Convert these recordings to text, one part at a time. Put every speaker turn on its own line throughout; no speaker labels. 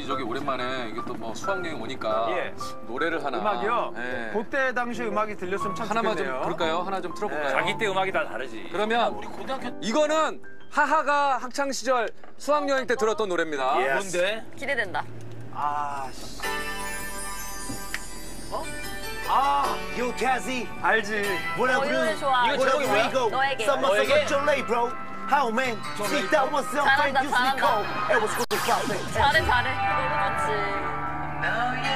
우리 저기 오랜만에 이게 또 뭐 수학여행 오니까
예.
노래를 하나.
음악이요?
예.
그때 당시 음악이 들렸으면 참
하나만 좀
좋겠네요.
그럴까요? 하나 좀 틀어볼까요?
자기 때 음악이 다 다르지.
그러면
우리 고등학교
이거는 하하가 학창 시절 수학여행 때 들었던 노래입니다.
뭔데?
기대된다.
Yo, Kazi,
알지.
what up,
이 노래
dude?
좋아.
이거
What up,
제목이 뭐야?
Rico?
너에게.
Summer,
너에게?
summer, Chole, bro. How, man? Speak that one, some
잘한다,
fake, you speak
잘한다.
cold. It was good, something.
잘해 잘해. 너무 좋지.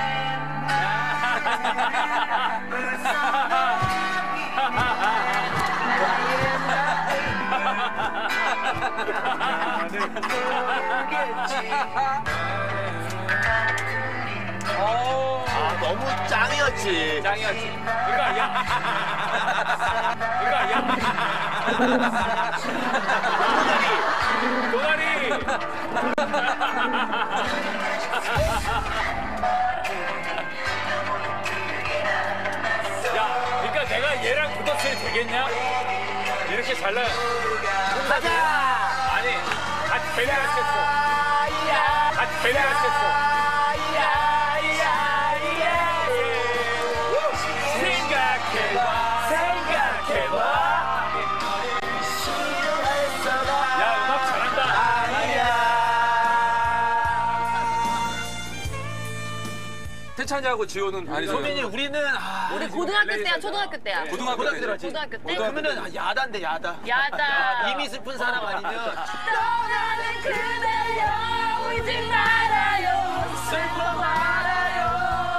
아, 너무 짱이었지.
짱이었지. 이거 아니야? 이거 아니야? 도다리! 야, 그러니까 내가 얘랑 붙었어야 되겠냐? 이렇게 잘 나요.
가자!
아니, 같이 배려할 수 있어. 같이 배려할 수 있어. 생각해봐, 생각해봐. 야, 음악 잘한다.
태찬이하고 지호는 아니
소민이 우리는
우리 고등학교 때야 초등학교 때야.
고등학교 때.
고등학교 때.
그러면은 야다인데 야다.
야다.
이미 슬픈 사람 아니면
떠나는 그대여 울지 말아요 슬퍼 말아요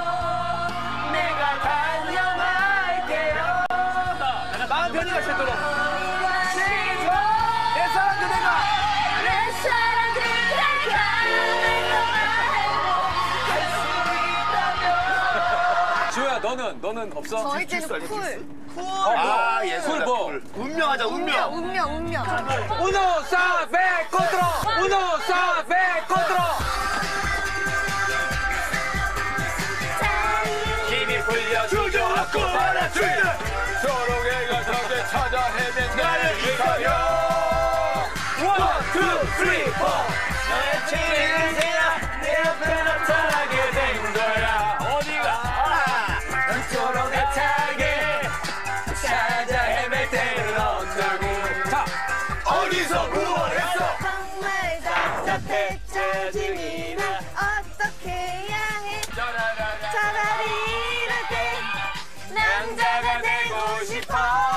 내가 단념할게요
마음 편히가 제대로. 내 사랑 그대가
내 사랑 그대가
지호야 너는 없어?
저희 때는 쿨.
아, 예술
뭐?
운명하자 운명.
운명.
우노 사베 콘트로 우노 사베 콘트로
힘이 풀려 주저앉고
받아주는
초록애가 저게 찾아 헤맨
나를 이겨요.
원, 투, 쓰리, 포.
너의 친구야 내 앞에 나타나게 된 거야.
어디가?
넌 초록의 타게 찾아 헤맬 때는 어쩌고.
자,
어디서 구원했어?
정말 답답해 짜증이 나 어떻게 해야 해 차라리 이럴 때 남자가 되고 싶어